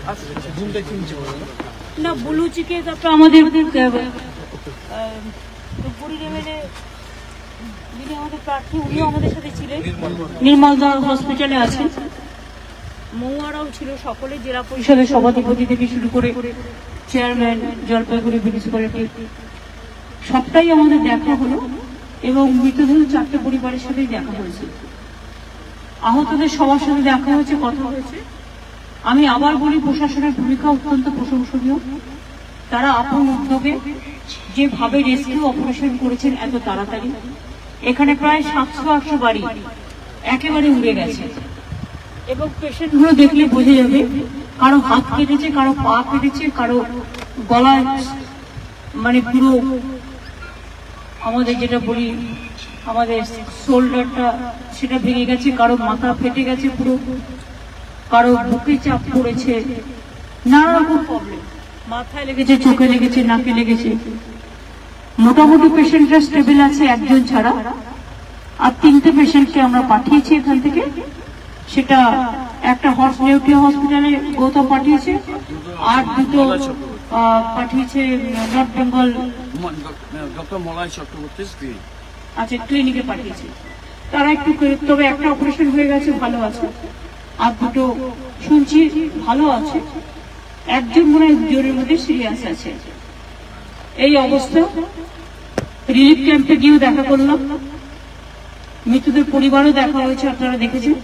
না বুলুচিকে তারপর আমাদের যিনি আমাদের প্রার্থী উনিও আমাদের সাথে ছিলেন, নির্মলদা হসপিটালে আছেন, মৌয়ারাও ছিল, সকলে জেলা পরিষদের সভাধিপতি থেকে শুরু করে চেয়ারম্যান, জলপাইগুড়ি মিউনিসিপ্যালিটি সবটাই আমাদের দেখা হলো এবং মৃতদেহ 4টে পরিবারের সাথেই দেখা হয়েছে, আহতদের সবার সাথে দেখা হয়েছে, কথা হয়েছে। আমি আবার বলি প্রশাসনের ভূমিকা অত্যন্ত প্রশংসনীয়। তারা আপন উদ্যোগে যেভাবে রেস্কিউ অপারেশন করেছেন এত তাড়াতাড়ি, এখানে প্রায় 700-800 বাড়ি একেবারে উড়ে গেছে এবং পেশেন্টগুলো দেখলে বোঝা যাবে কারো হাত কেটেছে, কারো পা কেটেছে, কারো গলায় মানে পুরো আমাদের যেটা বলি আমাদের শোল্ডারটা সেটা ভেঙে গেছে, কারো মাথা ফেটে গেছে পুরো, কারো বুকে চাপ পড়েছে, নানা রকম প্রবলেম, মাথায় লেগেছে, চোখে লেগেছে, নাকে লেগেছে। মোটামুটি পেশেন্টরা স্টেবল আছে একজন ছাড়া, আর 3টে পেশেন্টকে আমরা পাঠিয়েছি এখান থেকে। সেটা একটা হর্স নিউট্রিয়া হসপিটালে গৌতম পাঠিয়েছে, আর 2টো পাঠিয়েছে নর্থ বেঙ্গল আচ্ছা ক্লিনিকে পাঠিয়েছে। তারা একটু, তবে একটা অপারেশন হয়ে গেছে, ভালো আছে, আর 2টো শুনছি ভালো আছে, একজন মনে হয় জোরের মধ্যে সিরিয়াস আছে। এই অবস্থা। রিলিফ ক্যাম্পে গিয়েও দেখা করলাম, মৃতদের পরিবারও দেখা হয়েছে, আপনারা দেখেছেন।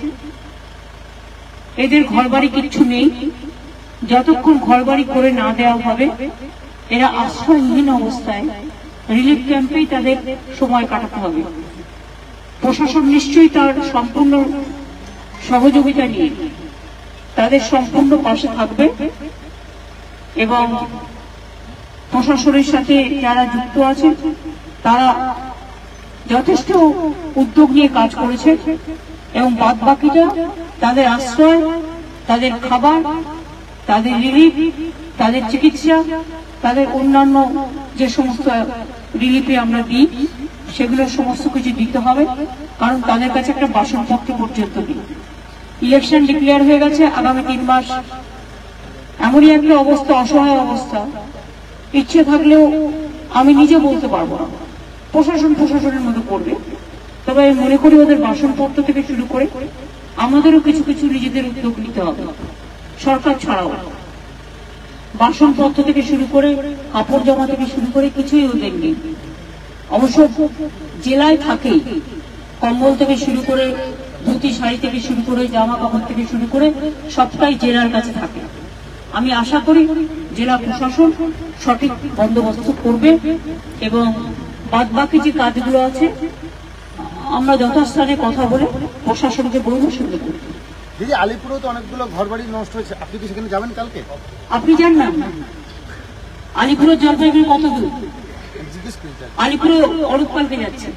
এদের ঘরবাড়ি কিচ্ছু নেই, যতক্ষণ ঘরবাড়ি করে না দেওয়া হবে এরা আশ্রয়হীন অবস্থায় রিলিফ ক্যাম্পেই তাদের সময় কাটাতে হবে। প্রশাসন নিশ্চয়ই তার সম্পূর্ণ সহযোগিতা নিয়ে তাদের সম্পূর্ণ পাশে থাকবে এবং প্রশাসনের সাথে যারা যুক্ত আছে তারা যথেষ্ট উদ্যোগ নিয়ে কাজ করেছে এবং বাদ বাকিটা তাদের আশ্রয়, তাদের খাবার, তাদের রিলিফ, তাদের চিকিৎসা, তাদের অন্যান্য যে সমস্ত রিলিফে আমরা দিই সেগুলো সমস্ত কিছু দিতে হবে, কারণ তাদের কাছে একটা বাসনপত্র পর্যন্ত নেই। ইলেকশন ডিক্লেয়ার হয়ে গেছে, আগামী 3 মাস এমনই একটা অবস্থা, অসহায় অবস্থা, ইচ্ছে থাকলেও আমি নিজে বলতে পারবো না, প্রশাসনের মধ্যে পড়বে। তবে আমি মনে করি ওদের বাসনপত্র থেকে শুরু করে আমাদেরও কিছু কিছু নিজেদের উদ্যোগ নিতে হবে, সরকার ছাড়াও। বাসনপত্র থেকে শুরু করে কাপড় জামা থেকে শুরু করে কিছুই ওদের নেই। অবশ্য জেলায় থাকেই, কম্বল থেকে শুরু করে ধুতি শাড়ি থেকে শুরু করে জামা কাপড় থেকে শুরু করে সবটাই জেলার কাছে থাকে। আমি আশা করি জেলা প্রশাসন সঠিক বন্দোবস্ত করবে এবং বাদ বাকি যে কাজগুলো আছে আমরা যথাস্থানে কথা বলে প্রশাসনকে বলবো শুনতে করবো। দিদি, আলিপুরেও তো অনেকগুলো ঘরবাড়ি নষ্ট হয়েছে, আপনি কি সেখানে যাবেন কালকে? আপনি যান না, আলিপুরের জলপাইগুড়ি কত দূর? আলিপুরে অরূপ পালকে যাচ্ছে।